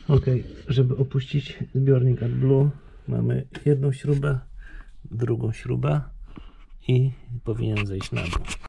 Ok, żeby opuścić zbiornik AdBlue, mamy jedną śrubę, drugą śrubę i powinien zejść na dół.